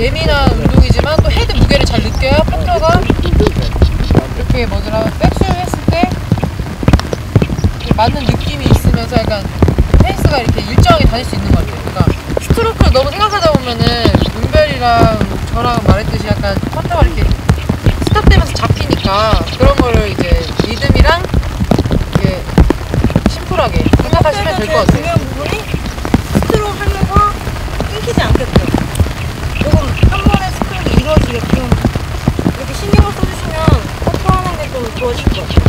예민한 운동이지만 또 헤드 무게를 잘 느껴야 팬더가 이렇게 뭐더라 백스윙 했을 때 맞는 느낌이 있으면서 약간 페이스가 이렇게 일정하게 다닐 수 있는 것 같아요. 그러니까 스트로크를 너무 생각하다 보면은 은별이랑 저랑 말했듯이 약간 펀터가 이렇게 스탑되면서 잡히니까 그런 거를 이제 리듬이랑 이렇게 심플하게 생각하시면 될 것 같아요. 중요한 부분이 스트로크 하면서 끊기지 않게끔 조금 한 번에 스트로크 이루어지게끔 이렇게 신경을 써주시면 퍼터하는 게 좀 좋아질 것 같아요.